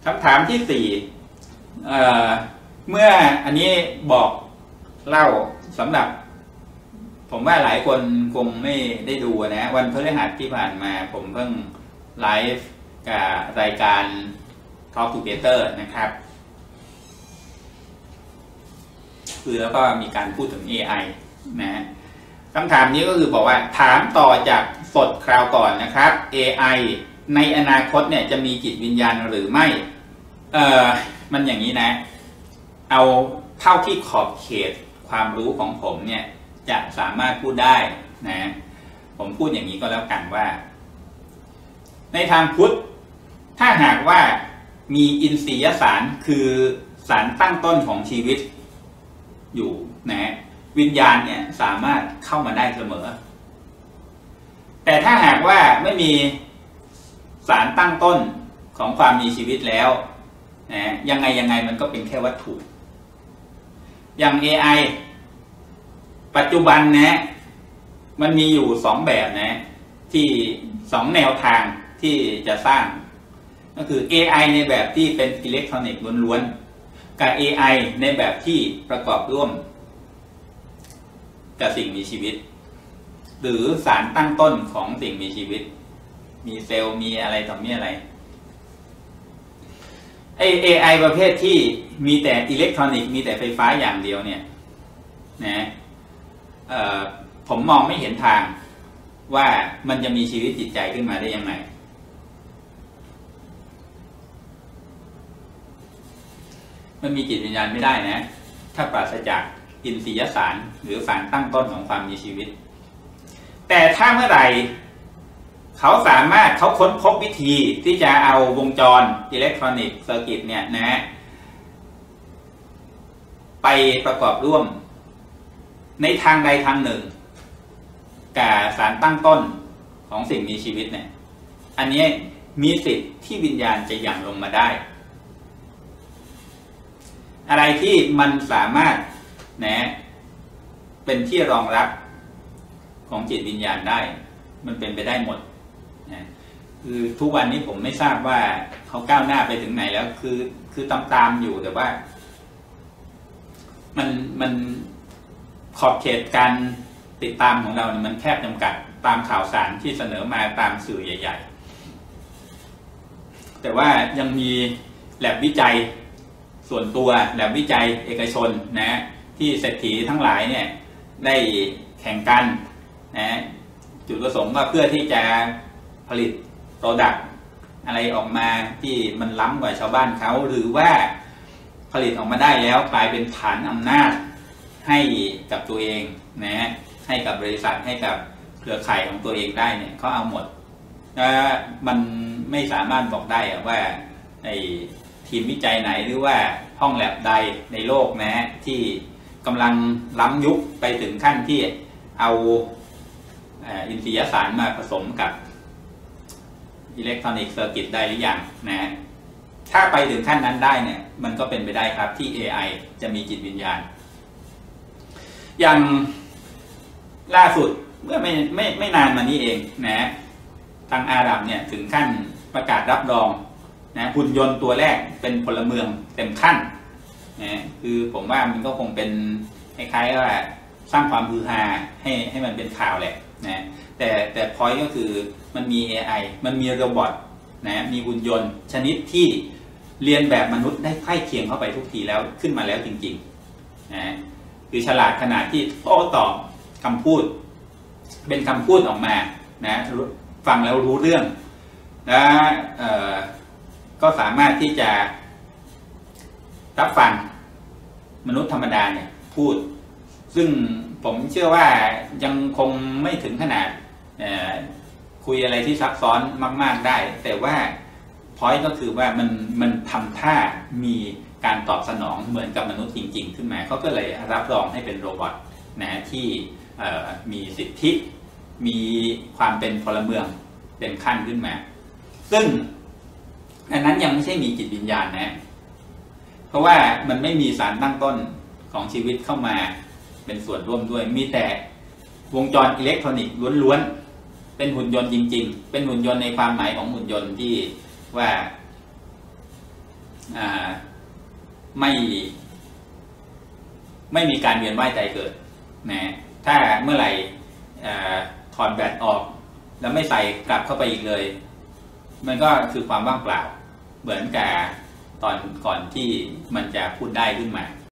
คำถามที่สี่เมื่ออันนี้บอกเล่าสำหรับผมว่าหลายคนคงไม่ได้ดูนะวันพฤหัสที่ผ่านมาผมเพิ่งไลฟ์กับรายการ Talk Together นะครับคือแล้วก็มีการพูดถึง AI นะคำถามนี้ก็คือบอกว่าถามต่อจากสดคราวก่อนนะครับ AI ในอนาคตเนี่ยจะมีจิตวิญญาณหรือไม่มันอย่างนี้นะเอาเท่าที่ขอบเขตความรู้ของผมเนี่ยจะสามารถพูดได้นะผมพูดอย่างนี้ก็แล้วกันว่าในทางพุทธถ้าหากว่ามีอินทรียสารคือสารตั้งต้นของชีวิตอยู่นะวิญญาณเนี่ยสามารถเข้ามาได้เสมอแต่ถ้าหากว่าไม่มีสารตั้งต้นของความมีชีวิตแล้วนะยังไงมันก็เป็นแค่วัตถุอย่าง AI ปัจจุบันนะมันมีอยู่2แบบนะที่2แนวทางที่จะสร้างก็คือ AI ในแบบที่เป็นอิเล็กทรอนิกส์ล้วนๆกับ AI ในแบบที่ประกอบร่วมกับสิ่งมีชีวิตหรือสารตั้งต้นของสิ่งมีชีวิตมีเซลล์มีอะไรต่อมีอะไรAI ประเภทที่มีแต่อิเล็กทรอนิกส์มีแต่ไฟฟ้าอย่างเดียวเนี่ยนะผมมองไม่เห็นทางว่ามันจะมีชีวิตจิตใจขึ้นมาได้ยังไงมันมีจิตวิญญาณไม่ได้นะถ้าปราศจากอินทรียสารหรือสารตั้งต้นของความมีชีวิตแต่ถ้าเมื่อไหร่เขาค้นพบวิธีที่จะเอาวงจรอิเล็กทรอนิกส์เซอร์กิตเนี่ยนะไปประกอบร่วมในทางใดทางหนึ่งกับสารตั้งต้นของสิ่งมีชีวิตเนี่ยอันนี้มีสิทธิ์ที่วิญญาณจะหยั่งลงมาได้อะไรที่มันสามารถนะเป็นที่รองรับของจิตวิญญาณได้มันเป็นไปได้หมดนะคือทุกวันนี้ผมไม่ทราบว่าเขาก้าวหน้าไปถึงไหนแล้วคือตามอยู่แต่ว่ามันขอบเขตการติดตามของเราเนี่ยมันแคบจำกัดตามข่าวสารที่เสนอมาตามสื่อใหญ่ๆแต่ว่ายังมีแลบวิจัยส่วนตัวแลบวิจัยเอกชนนะที่เศรษฐีทั้งหลายเนี่ยได้แข่งกันนะจุดประสงค์ก็เพื่อที่จะผลิตโปรดักต์อะไรออกมาที่มันล้ำกว่าชาวบ้านเขาหรือว่าผลิตออกมาได้แล้วกลายเป็นฐานอำนาจให้กับตัวเองนะให้กับบริษัทให้กับเครือข่ายของตัวเองได้เนี่ยเขาเอาหมดมันไม่สามารถบอกได้ว่าไอ้ทีมวิจัยไหนหรือว่าห้องแลบใดในโลกนะที่กำลังล้ำยุคไปถึงขั้นที่เอาอินทรียสารมาผสมกับอิเล็กทรอนิกส์เซอร์กิตได้หรือยังนะถ้าไปถึงขั้นนั้นได้เนี่ยมันก็เป็นไปได้ครับที่ AI จะมีจิตวิญญาณอย่างล่าสุดเมื่อไม่นานมานี้เองนะทางอาหรับเนี่ยถึงขั้นประกาศรับรองนะหุ่นยนต์ตัวแรกเป็นพลเมืองเต็มขั้นนะคือผมว่ามันก็คงเป็นคล้ายๆว่าสร้างความฮือฮาให้มันเป็นข่าวแหละนะแต่พอยต์ก็คือมันมี AI มันมีโรบอทนะมีหุ่นยนต์ชนิดที่เรียนแบบมนุษย์ได้ใกล้เคียงเข้าไปทุกทีแล้วขึ้นมาแล้วจริงๆนะคือฉลาดขนาดที่โต้ตอบคำพูดเป็นคำพูดออกมานะฟังแล้วรู้เรื่องและก็สามารถที่จะรับฟังมนุษย์ธรรมดาเนี่ยพูดซึ่งผมเชื่อว่ายังคงไม่ถึงขนาดคุยอะไรที่ซับซ้อนมากๆได้แต่ว่าพอยต์ก็คือว่ามันทำท่ามีการตอบสนองเหมือนกับมนุษย์จริงๆขึ้นมาเขาก็เลยรับรองให้เป็นโรบอทนะที่มีสิทธิมีความเป็นพลเมืองเป็นขั้นขึ้นมาซึ่งอันนั้นยังไม่ใช่มีจิตวิญญาณนะเพราะว่ามันไม่มีสารตั้งต้นของชีวิตเข้ามาเป็นส่วนร่วมด้วยมีแต่วงจรอิเล็กทรอนิกส์ล้วนๆเป็นหุ่นยนต์จริงๆเป็นหุ่นยนต์ในความหมายของหุ่นยนต์ที่ว่าไม่มีการเวียนว่ายตายเกิดนะถ้าเมื่อไหร่ถอดแบตออกแล้วไม่ใส่กลับเข้าไปอีกเลยมันก็คือความว่างเปล่าเหมือนกับตอนก่อนที่มันจะพูดได้ขึ้นมา